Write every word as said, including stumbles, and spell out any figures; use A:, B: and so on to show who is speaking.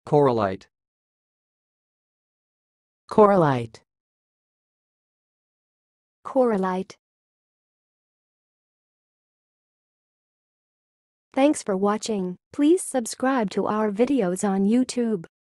A: corallite,
B: corallite,
C: corallite. Thanks for watching. Please subscribe to our videos on YouTube.